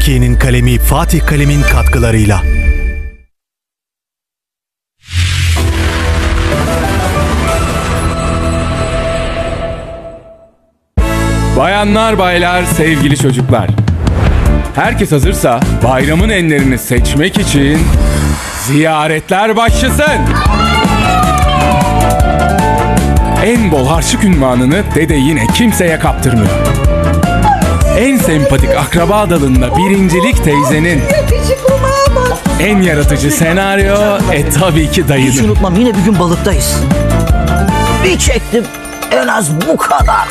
Türkiye'nin kalemi Fatih Kalem'in katkılarıyla. Bayanlar, baylar, sevgili çocuklar. Herkes hazırsa bayramın enlerini seçmek için ziyaretler başlasın. En bol harçlık unvanını dede yine kimseye kaptırmıyor. En sempatik akraba dalında birincilik teyzenin. En yaratıcı senaryo tabii ki dayının. Hiç unutmam, yine bir gün balıktayız. Bir çektim, en az bu kadar.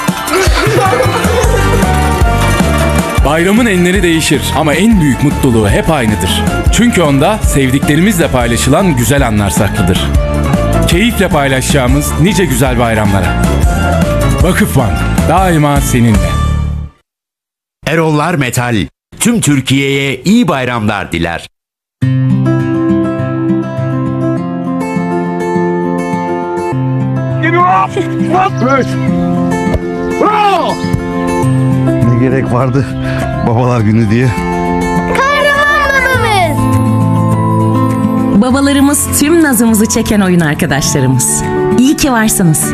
Bayramın enleri değişir ama en büyük mutluluğu hep aynıdır. Çünkü onda sevdiklerimizle paylaşılan güzel anlar saklıdır. Keyifle paylaşacağımız nice güzel bayramlara. Vakıfbank daima seninle. Erollar Metal tüm Türkiye'ye iyi bayramlar diler. Ne gerek vardı babalar günü diye. Kahraman babamız. Babalarımız tüm nazımızı çeken oyun arkadaşlarımız. İyi ki varsınız.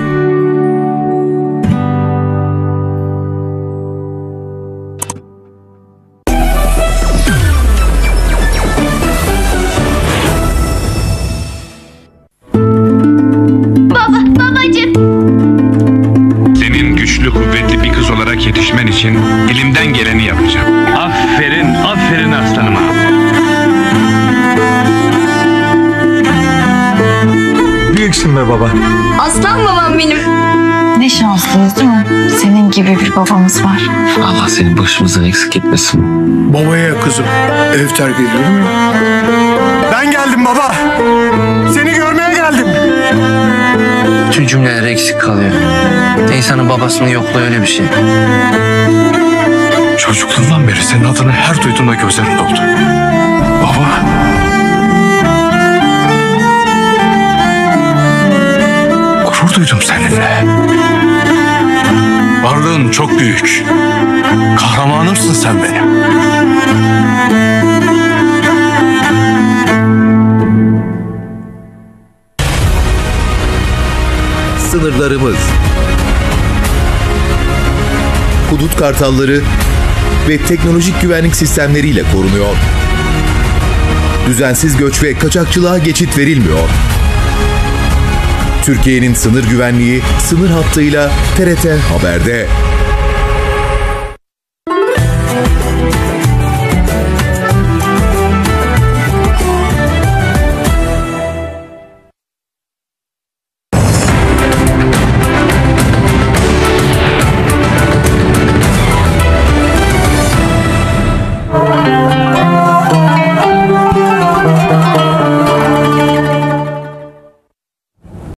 Babacığım. Senin güçlü, kuvvetli bir kız olarak yetişmen için elimden geleni yapacağım. Aferin, aferin aslanıma. Büyüksün be baba. Aslan babam benim. Ne şanslıyız değil mi? Senin gibi bir babamız var. Allah seni başımızdan eksik etmesin. Babaya kızım ev terk edilir mi? Ben geldim baba. Seni görmeye geldim. Tüm cümleler eksik kalıyor. İnsanın babasının yokluğu öyle bir şey. Çocukluğumdan beri senin adını her duyduğumda gözlerim doldu. Baba. Gurur duydum seninle. Varlığın çok büyük. Kahramanımsın sen benim. Sınırlarımız, hudut kartalları ve teknolojik güvenlik sistemleriyle korunuyor. Düzensiz göç ve kaçakçılığa geçit verilmiyor. Türkiye'nin sınır güvenliği sınır hattıyla TRT Haber'de.